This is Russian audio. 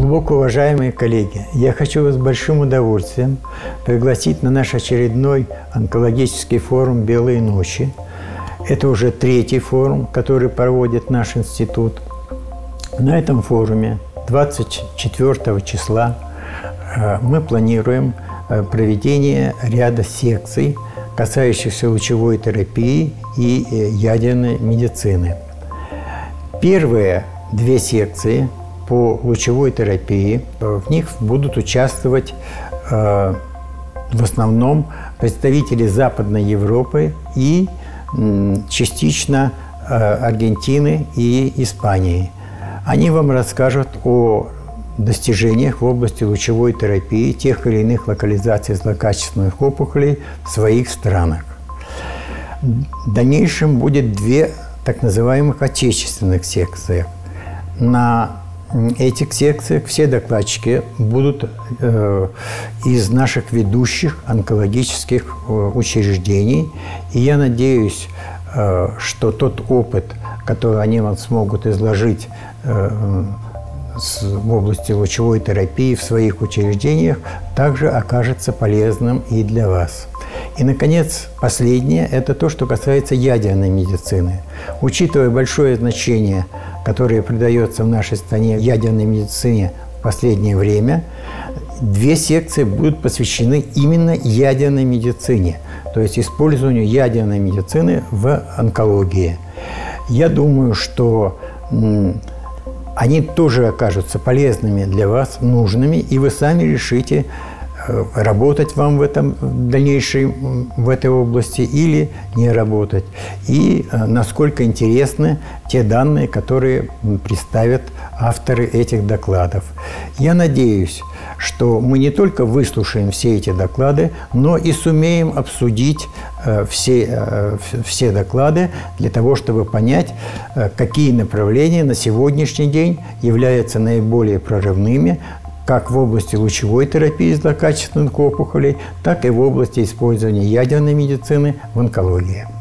Глубоко уважаемые коллеги, я хочу вас с большим удовольствием пригласить на наш очередной онкологический форум «Белые ночи». Это уже 3-й форум, который проводит наш институт. На этом форуме 24 числа мы планируем проведение ряда секций, касающихся лучевой терапии и ядерной медицины. Первые 2 секции по лучевой терапии, в них будут участвовать в основном представители Западной Европы и частично Аргентины и Испании. Они вам расскажут о достижениях в области лучевой терапии тех или иных локализаций злокачественных опухолей в своих странах. В дальнейшем будет 2 так называемых отечественных секции. На этих секциях все докладчики будут из наших ведущих онкологических учреждений. И я надеюсь, что тот опыт, который они вам смогут изложить в области лучевой терапии в своих учреждениях, также окажется полезным и для вас. И, наконец, последнее – это то, что касается ядерной медицины. Учитывая большое значение, которое придается в нашей стране ядерной медицине в последнее время, 2 секции будут посвящены именно ядерной медицине, то есть использованию ядерной медицины в онкологии. Я думаю, что они тоже окажутся полезными для вас, нужными, и вы сами решите, работать вам в этой области или не работать. И насколько интересны те данные, которые представят авторы этих докладов. Я надеюсь, что мы не только выслушаем все эти доклады, но и сумеем обсудить все доклады для того, чтобы понять, какие направления на сегодняшний день являются наиболее прорывными, как в области лучевой терапии злокачественных опухолей, так и в области использования ядерной медицины в онкологии.